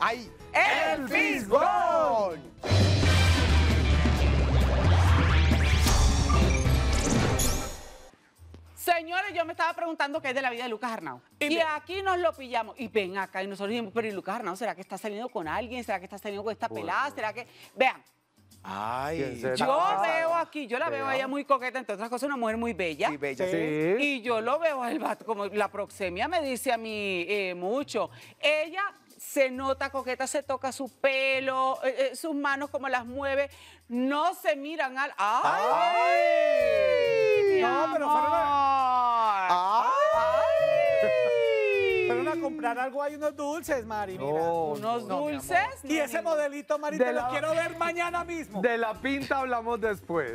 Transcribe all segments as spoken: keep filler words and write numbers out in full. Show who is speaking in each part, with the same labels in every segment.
Speaker 1: ¡Ay!
Speaker 2: ¡El Fisgón! Señores, yo me estaba preguntando qué es de la vida de Lucas Arnau. Y, y aquí nos lo pillamos. Y ven acá y nosotros dijimos, pero ¿y Lucas Arnau será que está saliendo con alguien? ¿Será que está saliendo con esta pelada?
Speaker 3: Bueno.
Speaker 2: ¿Será que...? Vean.
Speaker 1: Ay,
Speaker 2: Yo veo aquí, yo la veo a ella muy coqueta, entre otras cosas, una mujer muy bella.
Speaker 1: Sí, bella, sí.
Speaker 3: Sí.
Speaker 2: Y yo lo veo a él, como la proxemia me dice a mí eh, mucho. Ella se nota coqueta, se toca su pelo, eh, eh, sus manos como las mueve, no se miran al... ¡Ay!
Speaker 1: ¡Ay!
Speaker 2: Mi
Speaker 4: No, pero fueron
Speaker 2: amor.
Speaker 1: ¡Ay!
Speaker 4: Fueron a comprar algo, hay unos dulces, Mari, mira.
Speaker 3: No,
Speaker 2: Unos
Speaker 1: no, mi
Speaker 2: dulces.
Speaker 4: Y
Speaker 2: no,
Speaker 4: ese
Speaker 2: mi-
Speaker 4: modelito, Mari,
Speaker 3: De
Speaker 4: te lo
Speaker 3: la-
Speaker 4: quiero ver mañana mismo.
Speaker 3: De la pinta hablamos después.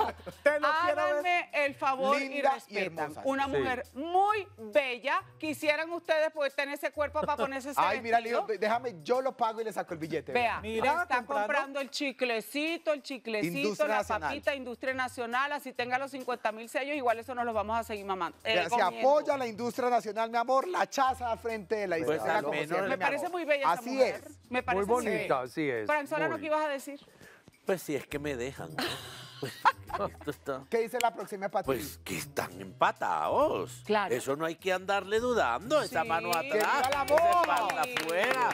Speaker 4: Te lo quiero ver.
Speaker 2: Háganme el favor y
Speaker 1: Linda y
Speaker 2: respetan.
Speaker 1: hermosa.
Speaker 2: Una
Speaker 3: Sí.
Speaker 2: mujer muy bella. Quisieran ustedes poder tener ese cuerpo para ponerse ese
Speaker 1: Ay, mira,
Speaker 2: vestido.
Speaker 1: Leo, déjame, yo lo pago y le saco el billete.
Speaker 2: Vea,
Speaker 4: Mira,
Speaker 2: está
Speaker 4: comprando.
Speaker 2: comprando el chiclecito, el chiclecito,
Speaker 1: Industria
Speaker 2: la
Speaker 1: Nacional.
Speaker 2: papita, Industria Nacional, así tenga los cincuenta mil sellos, igual eso nos los vamos a seguir mamando. eh,
Speaker 1: Vea, se
Speaker 2: comiendo.
Speaker 1: apoya la industria nacional, mi amor, la chaza al frente de la
Speaker 5: Pues
Speaker 1: izquierda,
Speaker 5: al
Speaker 1: como
Speaker 5: menos-
Speaker 1: siempre,
Speaker 2: Me
Speaker 1: mi
Speaker 2: parece
Speaker 1: amor.
Speaker 2: muy bella esa
Speaker 1: Así
Speaker 2: mujer.
Speaker 1: es.
Speaker 2: Me parece
Speaker 3: Muy bonita,
Speaker 2: bella.
Speaker 3: sí es.
Speaker 2: Franzolano,
Speaker 3: muy.
Speaker 2: ¿qué ibas a decir?
Speaker 5: Pues si es que me dejan. Pues, esto está...
Speaker 1: ¿Qué dice la próxima Pati?
Speaker 5: Pues que están empatados.
Speaker 2: Claro.
Speaker 5: Eso no hay que andarle dudando. Esa
Speaker 2: Sí.
Speaker 5: mano
Speaker 2: Que
Speaker 5: atrás,
Speaker 1: viva la
Speaker 5: esa espalda
Speaker 2: voz.
Speaker 5: afuera,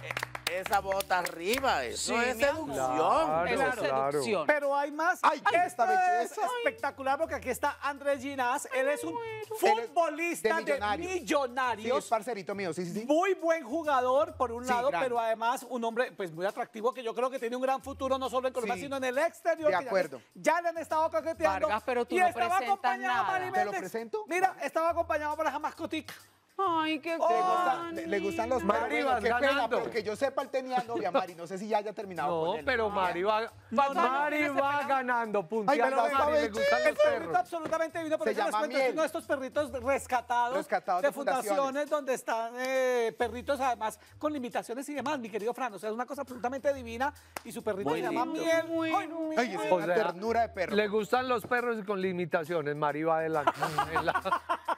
Speaker 5: e- esa bota arriba. Eso
Speaker 2: Sí,
Speaker 5: es
Speaker 2: mi amor.
Speaker 5: seducción.
Speaker 3: Claro,
Speaker 2: Esa
Speaker 3: claro.
Speaker 2: seducción.
Speaker 4: Pero hay más.
Speaker 1: Ay,
Speaker 4: Esto
Speaker 1: esta belleza.
Speaker 4: es espectacular porque aquí está Andrés Ginás. Él es un
Speaker 1: Él es
Speaker 4: futbolista
Speaker 1: de
Speaker 4: de
Speaker 1: Millonarios. Sí,
Speaker 4: millonarios.
Speaker 1: es parcerito mío, sí, sí, sí.
Speaker 4: Muy buen jugador, por un
Speaker 1: Sí,
Speaker 4: lado,
Speaker 1: grande.
Speaker 4: pero además un hombre pues muy atractivo que yo creo que tiene un gran futuro no solo en Colombia,
Speaker 1: Sí.
Speaker 4: sino en el exterior.
Speaker 1: De
Speaker 4: que ya
Speaker 1: acuerdo.
Speaker 4: le- Ya, le han estado coqueteando.
Speaker 2: Vargas, pero tú
Speaker 4: y
Speaker 2: no
Speaker 4: estaba
Speaker 2: presentas
Speaker 4: acompañado
Speaker 2: nada.
Speaker 4: Mari
Speaker 1: ¿Te lo
Speaker 4: Méndez.
Speaker 1: presento?
Speaker 4: Mira, estaba acompañado por esa mascotica.
Speaker 2: Ay, qué
Speaker 1: Le, gusta- le- le gustan los
Speaker 3: Mari,
Speaker 1: perros. Bueno,
Speaker 3: vas
Speaker 1: qué pena,
Speaker 3: ganando.
Speaker 1: pero que yo sepa, él tenía novia, Mari. No sé si ya haya terminado
Speaker 3: No,
Speaker 1: con él.
Speaker 3: pero Mari va,
Speaker 2: ¿Cuántos años
Speaker 3: Mari
Speaker 2: tiene ese
Speaker 3: va
Speaker 2: pelado?
Speaker 3: ganando,
Speaker 1: Ay,
Speaker 3: punteando
Speaker 1: pero
Speaker 3: a Mari, le
Speaker 1: esta
Speaker 3: gustan
Speaker 4: El
Speaker 3: los
Speaker 4: perrito
Speaker 3: perros.
Speaker 4: absolutamente divino, porque
Speaker 1: Se
Speaker 4: les
Speaker 1: llama
Speaker 4: cuento, es
Speaker 1: Miel.
Speaker 4: uno de estos perritos rescatados,
Speaker 1: Rescatados
Speaker 4: de
Speaker 1: de
Speaker 4: fundaciones,
Speaker 1: fundaciones.
Speaker 4: donde están eh, perritos además con limitaciones y demás, mi querido Fran. O sea, es una cosa absolutamente divina y su perrito
Speaker 5: Muy
Speaker 4: se llama
Speaker 5: lindo.
Speaker 4: Miel.
Speaker 2: Muy
Speaker 4: Ay,
Speaker 2: bueno.
Speaker 1: Ay, es
Speaker 3: O
Speaker 1: una
Speaker 3: sea,
Speaker 1: ternura de perro.
Speaker 3: Le gustan los perros y con limitaciones. Mari va adelante. En la-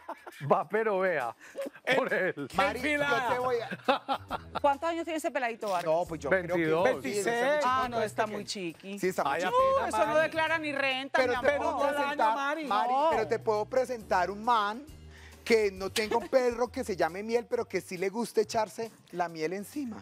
Speaker 3: Va, pero vea, por él.
Speaker 1: Mari,
Speaker 4: enfilada.
Speaker 1: yo te voy a...
Speaker 2: ¿Cuántos años tiene ese peladito Vargas?
Speaker 1: No, pues yo
Speaker 3: veintidós.
Speaker 1: creo que... sí,
Speaker 4: veintiséis.
Speaker 1: ese muchacho
Speaker 2: Ah, no,
Speaker 1: es
Speaker 2: está
Speaker 1: pequeño.
Speaker 2: muy chiqui.
Speaker 1: Sí, está muy
Speaker 3: Ay,
Speaker 1: chiquito.
Speaker 2: Uh, eso no declara ni renta,
Speaker 1: Pero
Speaker 2: mi
Speaker 1: te
Speaker 2: amor.
Speaker 1: puedo
Speaker 4: todo el año,
Speaker 1: presentar,
Speaker 4: Mari.
Speaker 1: Mari,
Speaker 2: No.
Speaker 1: pero te puedo presentar un man que no tenga un perro que se llame Miel, pero que sí le guste echarse la miel encima.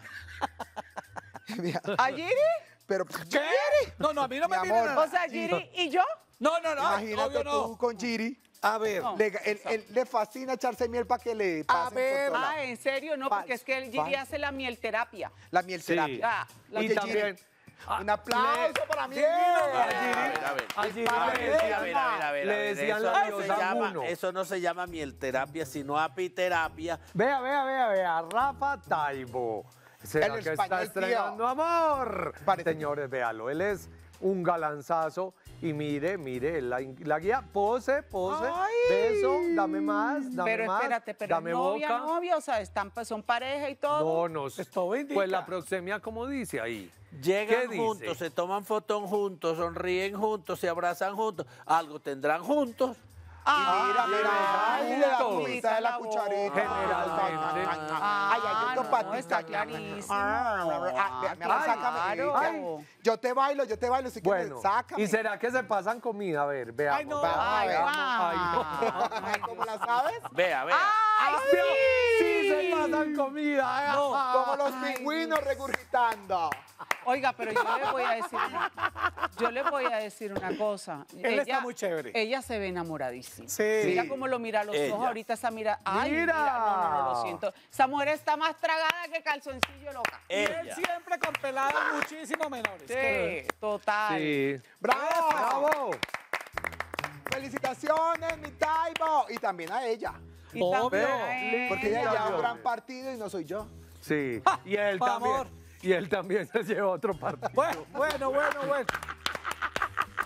Speaker 1: Mira,
Speaker 2: ¿A Giri?
Speaker 1: pero
Speaker 4: ¿Qué? No, no, a mí no me
Speaker 1: Mi
Speaker 4: miren
Speaker 1: amor.
Speaker 2: O sea, Giri y yo.
Speaker 4: No, no, no,
Speaker 1: imagínate
Speaker 4: obvio
Speaker 1: tú
Speaker 4: no.
Speaker 1: con Giri.
Speaker 4: A ver.
Speaker 2: No.
Speaker 1: Le, él- él le fascina echarse miel para que le pasen
Speaker 4: ver.
Speaker 1: por todo
Speaker 2: Ah,
Speaker 1: lado.
Speaker 2: ¿en serio? No, porque
Speaker 1: Falso,
Speaker 2: es que el Giri
Speaker 1: falso.
Speaker 2: hace la mielterapia.
Speaker 1: La miel
Speaker 3: Sí.
Speaker 1: terapia.
Speaker 2: Ah, la
Speaker 3: Y
Speaker 1: Oye,
Speaker 3: también...
Speaker 1: Giri, un aplauso para Miel.
Speaker 5: A ver, a ver.
Speaker 3: A Giri
Speaker 5: A
Speaker 3: le
Speaker 5: ver,
Speaker 3: decían-
Speaker 5: a ver, a ver, a ver,
Speaker 3: le
Speaker 5: a ver,
Speaker 3: decían
Speaker 5: eso
Speaker 3: la
Speaker 5: no se
Speaker 3: diosa
Speaker 5: llama-
Speaker 3: Juno.
Speaker 5: Eso no se llama mielterapia, sino apiterapia.
Speaker 3: Vea, vea, vea, vea, Rafa Taibo. ¿Será
Speaker 1: El
Speaker 3: que está
Speaker 1: español,
Speaker 3: estrenando
Speaker 1: tío.
Speaker 3: amor?
Speaker 1: Parece.
Speaker 3: Señores, véalo, él es un galanzazo. Y mire, mire, la, la guía, pose, pose,
Speaker 1: Ay.
Speaker 3: beso, dame más, dame
Speaker 2: Pero
Speaker 3: más,
Speaker 2: espérate, pero
Speaker 3: dame
Speaker 2: novia,
Speaker 3: boca.
Speaker 2: novia, o sea, están, pues, son pareja y todo.
Speaker 3: No, no, sé.
Speaker 4: Esto indica.
Speaker 3: Pues la proxemia, como dice ahí.
Speaker 5: Llegan
Speaker 3: ¿Qué dice?
Speaker 5: juntos, se toman fotón juntos, sonríen juntos, se abrazan juntos. Algo tendrán juntos.
Speaker 2: Ah,
Speaker 1: Mira, mira, ay, le da
Speaker 3: juntos.
Speaker 1: cuita de la cucharita.
Speaker 3: Generalmente.
Speaker 1: Ay, ay, yo
Speaker 2: no,
Speaker 1: patita.
Speaker 2: está clarísimo.
Speaker 1: Ah, mi amor,
Speaker 3: Ay,
Speaker 1: sácame.
Speaker 2: claro.
Speaker 1: Ay, yo te bailo, yo te bailo, si quieres,
Speaker 3: Bueno,
Speaker 1: sácame.
Speaker 3: ¿y será que se pasan comida? A ver, veamos.
Speaker 4: Ay, no.
Speaker 3: veamos.
Speaker 1: Ay,
Speaker 2: Ay,
Speaker 1: guau.
Speaker 2: guau.
Speaker 1: Ay, ¿cómo la sabes?
Speaker 5: Vea, vea.
Speaker 2: ¡Ay,
Speaker 3: Pero
Speaker 2: sí!
Speaker 3: sí se pasan comida.
Speaker 1: No, como los
Speaker 2: Ay.
Speaker 1: pingüinos regurgitando.
Speaker 2: Oiga, pero yo les voy a decir una, yo les voy a decir una cosa.
Speaker 4: Él está muy chévere.
Speaker 2: Ella se ve enamoradísima.
Speaker 4: Sí.
Speaker 2: Mira cómo lo mira a los
Speaker 5: Ella.
Speaker 2: ojos ahorita esa mira. Ay,
Speaker 3: Mira.
Speaker 2: mira. No, no, no, lo siento. Esa mujer está más tragada que calzoncillo loca.
Speaker 4: Y él
Speaker 5: Ella.
Speaker 4: siempre con peladas muchísimo menores.
Speaker 2: Sí, total.
Speaker 3: Sí.
Speaker 1: ¡Bravo!
Speaker 3: ¡Bravo!
Speaker 1: Felicitaciones, mi Taibo. Y también a ella.
Speaker 2: Y
Speaker 4: Obvio.
Speaker 2: también a ella.
Speaker 1: Porque ella lleva un
Speaker 3: Obvio.
Speaker 1: gran partido y no soy yo.
Speaker 3: Sí. Y él
Speaker 4: por
Speaker 3: también.
Speaker 4: favor.
Speaker 3: Y él también se lleva otro partido.
Speaker 4: Bueno, bueno, bueno, bueno.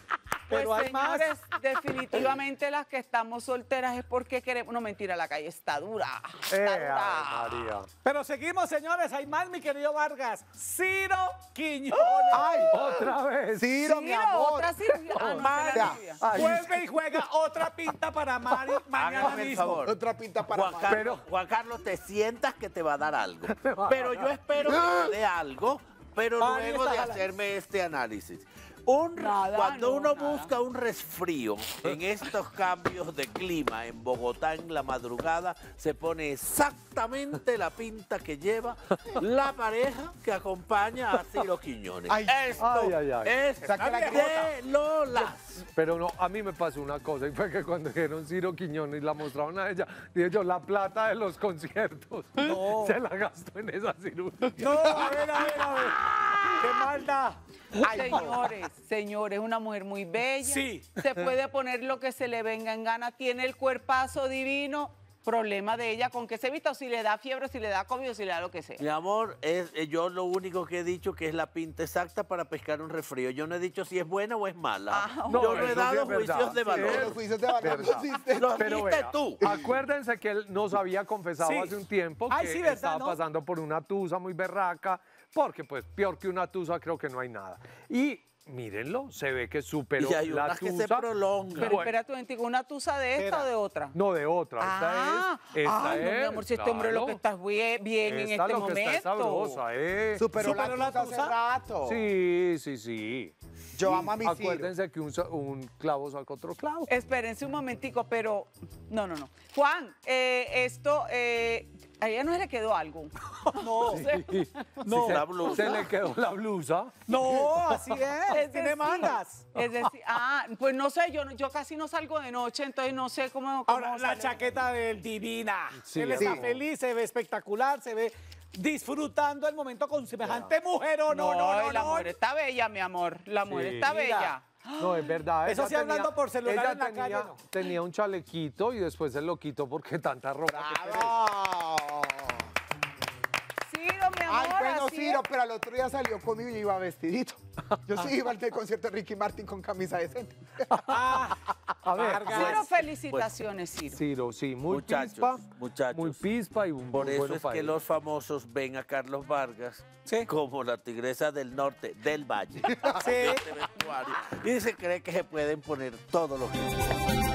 Speaker 2: Pues
Speaker 4: Pero hay más.
Speaker 2: señores, definitivamente las que estamos solteras es porque queremos... No, mentira, la calle está dura. Está
Speaker 3: Eh,
Speaker 2: dura.
Speaker 3: Ave María.
Speaker 4: Pero seguimos, señores. Hay más, mi querido Vargas. Ciro Quiñones.
Speaker 1: Ay,
Speaker 3: Otra vez.
Speaker 1: Ciro, mi
Speaker 2: Ciro,
Speaker 1: amor.
Speaker 2: otra cirugía. Ah, no,
Speaker 4: Mari,
Speaker 2: esa es la novia.
Speaker 3: Ay,
Speaker 4: vuelve y juega otra pinta para Mari mañana
Speaker 5: Hágame el
Speaker 4: mismo.
Speaker 5: favor.
Speaker 1: Otra pinta para
Speaker 5: Juan
Speaker 1: Mari.
Speaker 5: Carlos, Juan Carlos, te sientas que te va a dar algo. Pero yo espero que te dé algo, pero
Speaker 4: Mari
Speaker 5: luego
Speaker 4: está
Speaker 5: de
Speaker 4: jalando.
Speaker 5: hacerme este análisis. Un,
Speaker 2: Nada,
Speaker 5: cuando
Speaker 2: no,
Speaker 5: uno
Speaker 2: nada.
Speaker 5: busca un resfrío en estos cambios de clima en Bogotá en la madrugada, se pone exactamente la pinta que lleva la pareja que acompaña a Ciro Quiñones.
Speaker 1: Ay,
Speaker 5: Esto
Speaker 3: ay, ay, ay.
Speaker 5: es
Speaker 1: Saque la
Speaker 5: de Lolas.
Speaker 3: Pero no, a mí me pasó una cosa, y fue que cuando dijeron Ciro Quiñones y la mostraron a ella, dije yo, la plata de los conciertos
Speaker 4: No.
Speaker 3: se la gastó en esa cirugía.
Speaker 4: No, a ver, a ver, a ver. ¡Qué maldad!
Speaker 2: Señores, señores, una mujer muy bella.
Speaker 4: Sí.
Speaker 2: Se puede poner lo que se le venga en gana. Tiene el cuerpazo divino. Problema de ella con que se vista, o si le da fiebre, o si le da COVID, o si le da lo que sea.
Speaker 5: Mi amor, es, eh, yo lo único que he dicho que es la pinta exacta para pescar un resfrío. Yo no he dicho si es buena o es mala.
Speaker 2: Ah,
Speaker 3: No,
Speaker 5: yo no
Speaker 3: eso
Speaker 5: he
Speaker 3: sí
Speaker 5: dado
Speaker 3: es verdad.
Speaker 5: juicios de
Speaker 3: Sí,
Speaker 5: valor.
Speaker 1: los juicios de valor no
Speaker 3: Verdad.
Speaker 1: existen.
Speaker 5: Los
Speaker 3: Pero
Speaker 5: diste
Speaker 3: vea,
Speaker 5: tú.
Speaker 3: acuérdense que él nos había confesado
Speaker 4: Sí.
Speaker 3: hace un tiempo
Speaker 4: Ay,
Speaker 3: que
Speaker 4: sí, ¿verdad,
Speaker 3: estaba
Speaker 4: no?
Speaker 3: pasando por una tusa muy berraca, porque pues peor que una tusa creo que no hay nada. Y mírenlo, se ve que superó
Speaker 5: Y hay
Speaker 3: la
Speaker 5: unas que se
Speaker 3: tusa.
Speaker 5: prolongan.
Speaker 2: Pero
Speaker 3: Bueno.
Speaker 2: espérate un momentico, ¿una tusa de esta
Speaker 4: Espera.
Speaker 2: o de otra?
Speaker 3: No, de otra.
Speaker 2: Ah,
Speaker 3: esta es. Esta
Speaker 2: ay, no, mi
Speaker 3: es,
Speaker 2: amor, si este hombre lo que
Speaker 3: claro.
Speaker 2: está bien, bien en
Speaker 3: Esta
Speaker 2: este
Speaker 3: lo que
Speaker 2: momento.
Speaker 3: está es sabrosa, ¿eh?
Speaker 1: Superó la
Speaker 4: ¿Superó la
Speaker 1: tusa hace
Speaker 4: tusa?
Speaker 1: rato.
Speaker 3: Sí, sí, sí.
Speaker 1: Yo amo a mi Ciro.
Speaker 3: Acuérdense que un, sa- un clavo saca otro clavo.
Speaker 2: Espérense un momentico, pero no, no, no. Juan, eh, esto, eh, a ella no se le quedó algo.
Speaker 4: No,
Speaker 3: No,
Speaker 5: la blusa.
Speaker 3: Se le quedó la blusa.
Speaker 4: no, así es.
Speaker 2: Es
Speaker 4: Tiene
Speaker 2: decir,
Speaker 4: mangas.
Speaker 2: Es decir, ah, pues no sé, yo, no- yo casi no salgo de noche, entonces no sé cómo. cómo
Speaker 4: Ahora, la
Speaker 2: sale.
Speaker 4: chaqueta del divina.
Speaker 3: Sí,
Speaker 4: Él
Speaker 3: sí.
Speaker 4: está feliz, se ve espectacular, se ve disfrutando el momento con semejante mujer. Oh, no, no, no,
Speaker 2: la
Speaker 4: no.
Speaker 2: mujer está bella, mi amor. La mujer
Speaker 3: Sí.
Speaker 2: está
Speaker 4: Mira.
Speaker 2: bella.
Speaker 3: No, es verdad.
Speaker 4: Eso
Speaker 3: ella
Speaker 4: sí, hablando por celular
Speaker 3: ella
Speaker 4: en la
Speaker 3: tenía,
Speaker 4: calle, no.
Speaker 3: tenía un chalequito y después se lo quitó porque tanta ropa que tenía.
Speaker 1: ¡Bravo!
Speaker 2: Ciro, mi amor.
Speaker 1: Ay, bueno,
Speaker 2: así
Speaker 1: Ciro,
Speaker 2: es.
Speaker 1: pero al otro día salió conmigo y iba vestidito. Yo sí iba al del concierto de Ricky Martin con camisa decente.
Speaker 4: Ah,
Speaker 3: A ver,
Speaker 4: Vargas.
Speaker 2: Ciro, felicitaciones, Ciro.
Speaker 3: Ciro, sí, muy
Speaker 5: Muchachos,
Speaker 3: pispa.
Speaker 5: muchachos.
Speaker 3: Muy pispa y un
Speaker 5: Por
Speaker 3: muy
Speaker 5: eso
Speaker 3: bueno
Speaker 5: es
Speaker 3: para
Speaker 5: que
Speaker 3: él.
Speaker 5: los famosos ven a Carlos Vargas
Speaker 4: Sí.
Speaker 5: como la tigresa del norte del valle.
Speaker 4: Sí.
Speaker 5: de este vestuario, y se cree que se pueden poner todos los días.